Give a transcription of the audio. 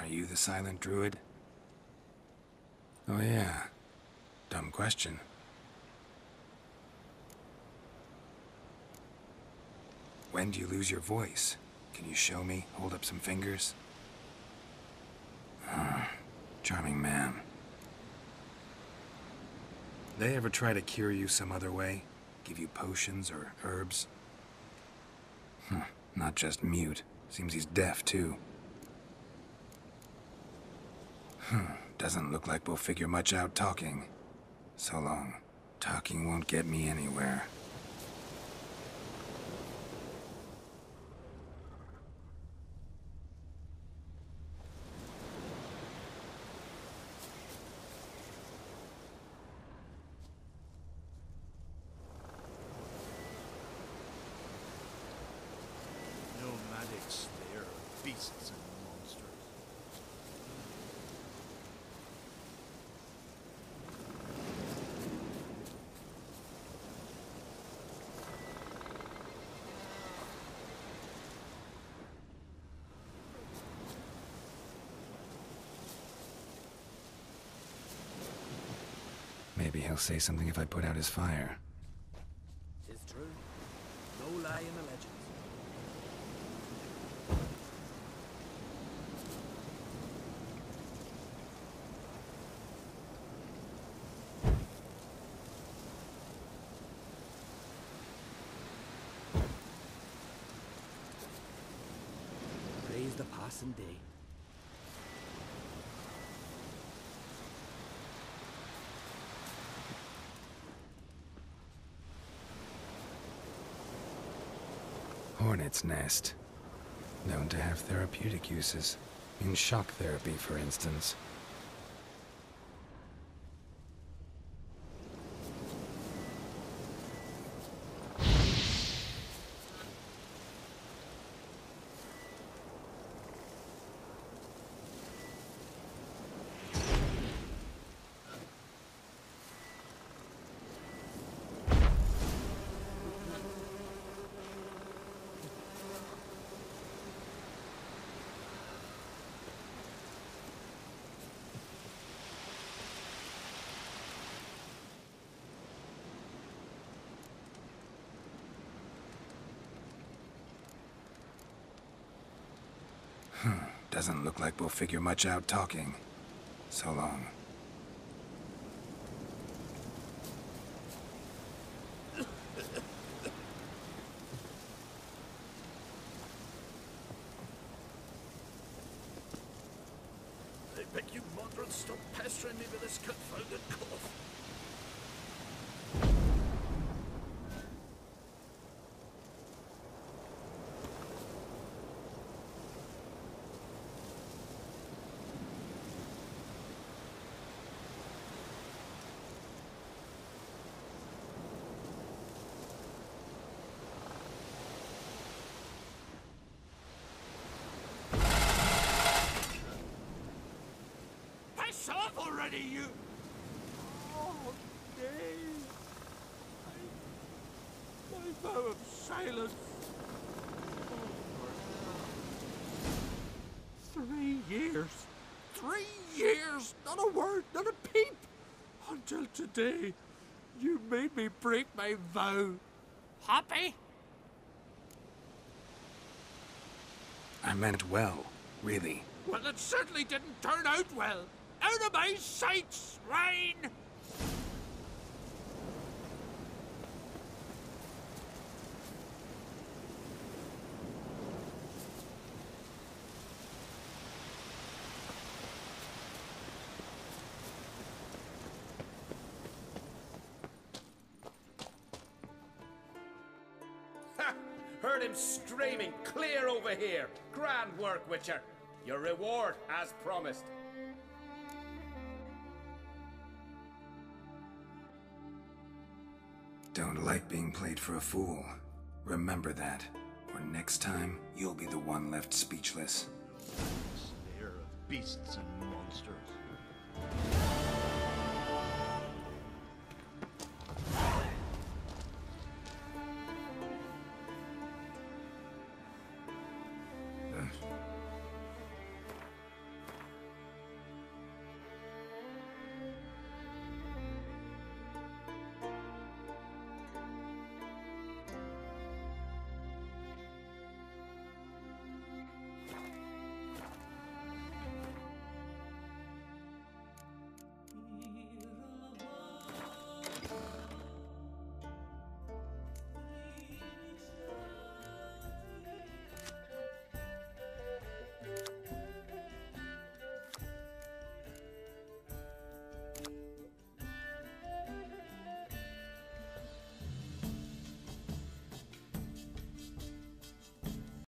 Are you the silent druid? Oh yeah. Dumb question. When do you lose your voice? Can you show me? Hold up some fingers? Charming man. They ever try to cure you some other way? Give you potions or herbs? Not just mute. Seems he's deaf, too. Doesn't look like we'll figure much out talking. So long. Talking won't get me anywhere. Nomadic slayer of beasts and monsters. Maybe he'll say something if I put out his fire. 'Tis true. No lie in the legends. Praise the passing day. Hornet's nest. Known to have therapeutic uses. In shock therapy, for instance. Doesn't look like we'll figure much out talking. So long. I beg you, Modron, stop pestering me with this confounded cough. Piss off already, you! Oh, nay. My vow of silence. Oh, 3 years. 3 years! Not a word, not a peep! Until today, you made me break my vow. Happy? I meant well, really. Well, it certainly didn't turn out well. Out of my sight, swine! Ha! Heard him screaming, clear over here. Grand work, Witcher. Your reward, as promised. Don't like being played for a fool. Remember that. Or next time, you'll be the one left speechless. Slayer of beasts and monsters.